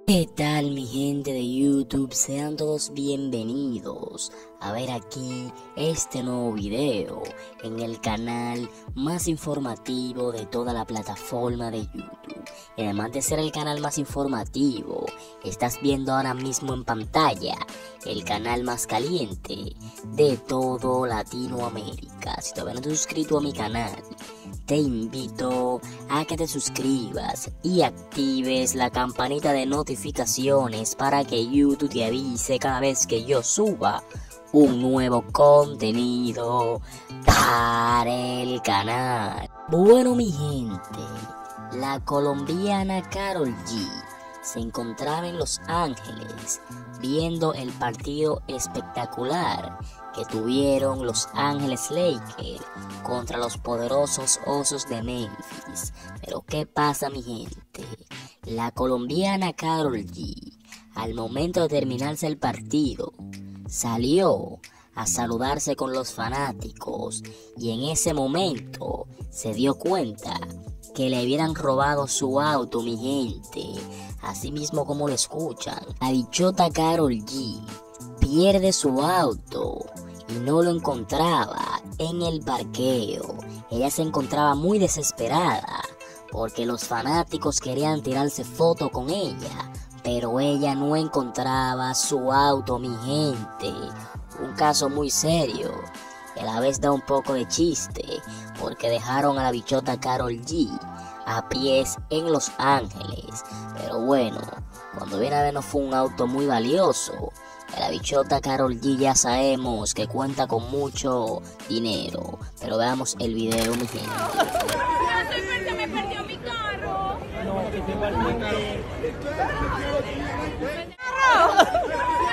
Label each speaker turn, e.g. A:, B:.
A: ¿Qué tal mi gente de YouTube? Sean todos bienvenidos a ver aquí este nuevo video en el canal más informativo de toda la plataforma de YouTube. Y además de ser el canal más informativo, estás viendo ahora mismo en pantalla el canal más caliente de todo Latinoamérica. Si todavía no te has suscrito a mi canal, te invito a que te suscribas y actives la campanita de notificaciones para que YouTube te avise cada vez que yo suba un nuevo contenido para el canal. Bueno mi gente, la colombiana Karol G se encontraba en Los Ángeles viendo el partido espectacular que tuvieron Los Ángeles Lakers contra los poderosos Osos de Memphis. Pero ¿qué pasa mi gente? La colombiana Karol G, al momento de terminarse el partido, salió a saludarse con los fanáticos y en ese momento se dio cuenta que le habían robado su auto, mi gente. Así mismo como lo escuchan, la bichota Karol G pierde su auto y no lo encontraba en el parqueo. Ella se encontraba muy desesperada porque los fanáticos querían tirarse foto con ella, pero ella no encontraba su auto, mi gente. Un caso muy serio, que a la vez da un poco de chiste, porque dejaron a la bichota Karol G a pies en Los Ángeles. Pero bueno, cuando viene a ver no fue un auto muy valioso. La bichota Karol G ya sabemos que cuenta con mucho dinero. Pero veamos el video, mi gente.
B: Me perdió mi carro.
C: No, que te va a